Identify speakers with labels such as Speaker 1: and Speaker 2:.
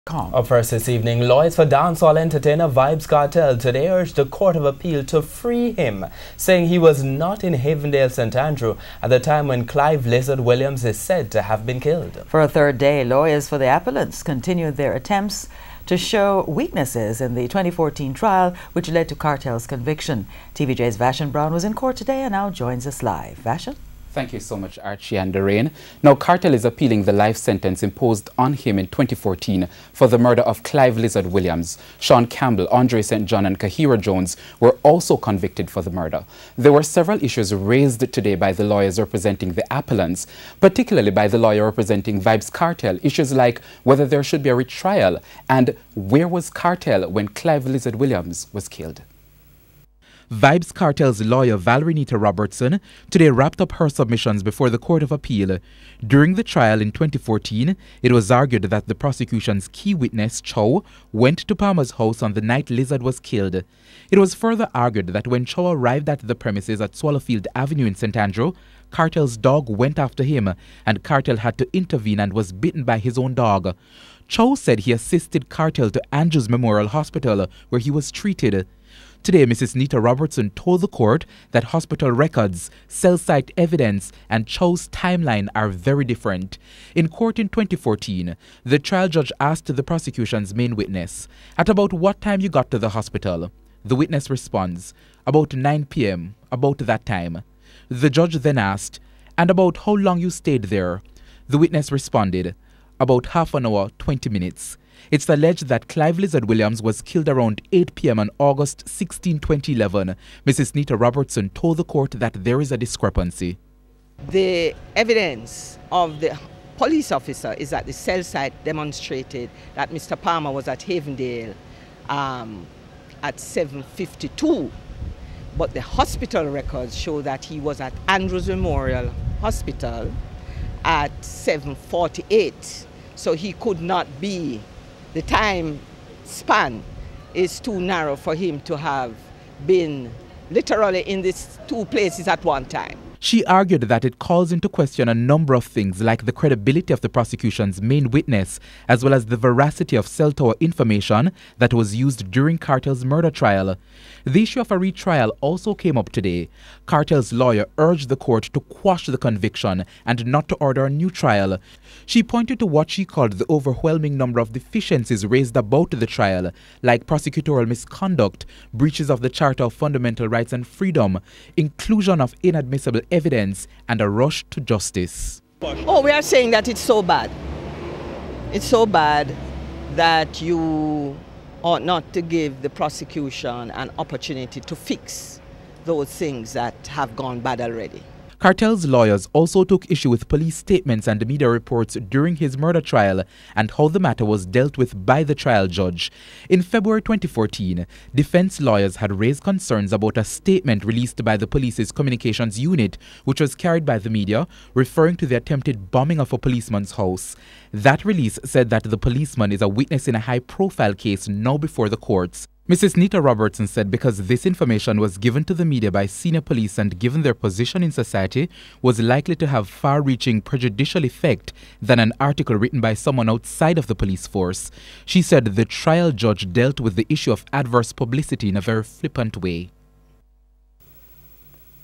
Speaker 1: Up first this evening, lawyers for dancehall entertainer Vybz Kartel today urged the Court of Appeal to free him, saying he was not in Havendale, St. Andrew at the time when Clive Lizard Williams is said to have been killed.
Speaker 2: For a third day, lawyers for the appellants continued their attempts to show weaknesses in the 2014 trial, which led to Kartel's conviction. TVJ's Vashon Brown was in court today and now joins us live. Vashon?
Speaker 3: Thank you so much, Archie and Doreen. Now, Kartel is appealing the life sentence imposed on him in 2014 for the murder of Clive Lizard Williams. Sean Campbell, Andre St. John and Kahira Jones were also convicted for the murder. There were several issues raised today by the lawyers representing the appellants, particularly by the lawyer representing Vybz Kartel. Issues like whether there should be a retrial and where was Kartel when Clive Lizard Williams was killed. Vybz Kartel's lawyer Valerie Nita Robertson today wrapped up her submissions before the Court of Appeal. During the trial in 2014, it was argued that the prosecution's key witness, Chow, went to Palmer's house on the night Lizard was killed. It was further argued that when Chow arrived at the premises at Swallowfield Avenue in St. Andrew, Kartel's dog went after him and Kartel had to intervene and was bitten by his own dog. Chow said he assisted Kartel to Andrews Memorial Hospital where he was treated. Today, Mrs. Nita Robertson told the court that hospital records, cell site evidence, and Chow's timeline are very different. In court in 2014, the trial judge asked the prosecution's main witness, "At about what time you got to the hospital?" The witness responds, "About 9 p.m., about that time." The judge then asked, "And about how long you stayed there?" The witness responded, "About half an hour, 20 minutes. It's alleged that Clive Lizard Williams was killed around 8 p.m. on August 16, 2011. Mrs. Nita Robertson told the court that there is a discrepancy.
Speaker 4: The evidence of the police officer is that the cell site demonstrated that Mr. Palmer was at Havendale at 7:52, but the hospital records show that he was at Andrews Memorial Hospital at 7:48, so he could not be. The time span is too narrow for him to have been literally in these two places at one time.
Speaker 3: She argued that it calls into question a number of things like the credibility of the prosecution's main witness, as well as the veracity of cell tower information that was used during Kartel's murder trial. The issue of a retrial also came up today. Kartel's lawyer urged the court to quash the conviction and not to order a new trial. She pointed to what she called the overwhelming number of deficiencies raised about the trial, like prosecutorial misconduct, breaches of the Charter of Fundamental Rights and Freedom, inclusion of inadmissible evidence, and a rush to justice.
Speaker 4: Oh, we are saying that it's so bad. It's so bad that you ought not to give the prosecution an opportunity to fix those things that have gone bad already.
Speaker 3: Kartel's lawyers also took issue with police statements and media reports during his murder trial and how the matter was dealt with by the trial judge. In February 2014, defense lawyers had raised concerns about a statement released by the police's communications unit, which was carried by the media, referring to the attempted bombing of a policeman's house. That release said that the policeman is a witness in a high-profile case now before the courts. Mrs. Nita Robertson said because this information was given to the media by senior police and given their position in society was likely to have far-reaching prejudicial effect than an article written by someone outside of the police force. She said the trial judge dealt with the issue of adverse publicity in a very flippant way.